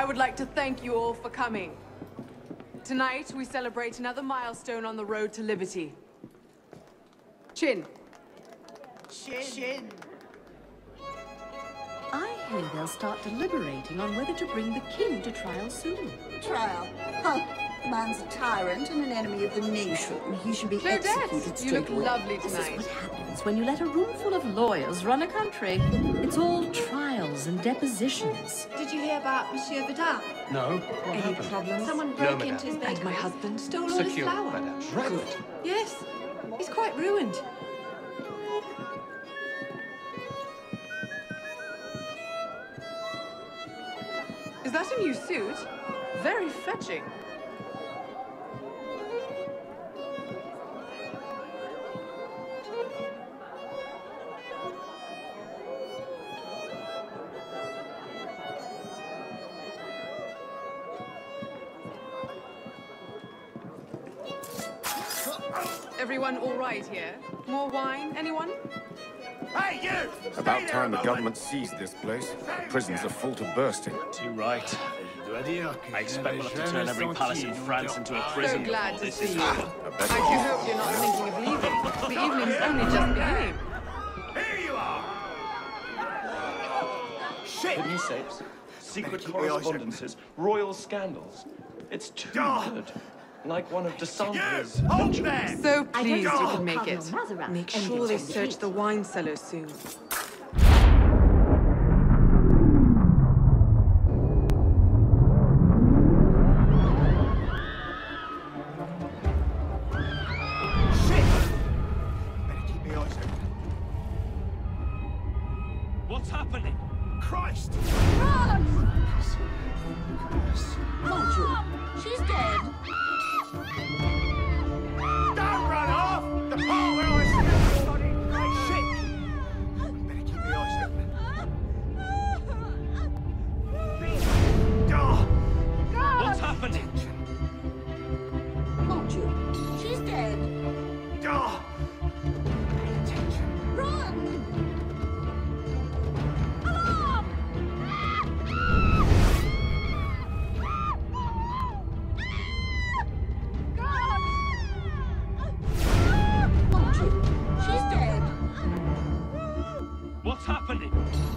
I would like to thank you all for coming. Tonight, we celebrate another milestone on the road to liberty. Chin. Chin. I hear they'll start deliberating on whether to bring the king to trial soon. Trial? Huh. The man's a tyrant and an enemy of the nation. He should be executed straight you look away. lovely This tonight. is what happens when you let a room full of lawyers run a country. It's all trials and depositions. Did you hear about Monsieur Vidal? No. What Any happened? problems? Someone No, broke madame. into his And bakery. my husband Stole all his Secure, flour. madame. Good. Yes, he's quite ruined. Is that a new suit? Very fetching. Everyone all right here? More wine, anyone? Hey, you! About time the government seized this place. Prisons are full to bursting. Too right. I expect we'll have to turn every palace in France into a So prison glad before to this see is you. over. I do hope you're not thinking of leaving. The evening's only just beginning. Here you are! Shit! Hidden safes, secret keep my eyes correspondences, royal scandals. It's too good. Like one of You! DeSandre's Hold ventures. there! So pleased you don't can make Cardinal it. Mazarin Make and sure they get search the wine cellar soon. Shit! Better keep my eyes open. What's happening? Christ! Won't you? She's dead. Don't run off! The part where I still got it! Right, shit! Better keep my eyes open. Oh, What's happening? Won't you? She's dead. oh. Pay attention. Run! Won't you? She's dead. What's happening?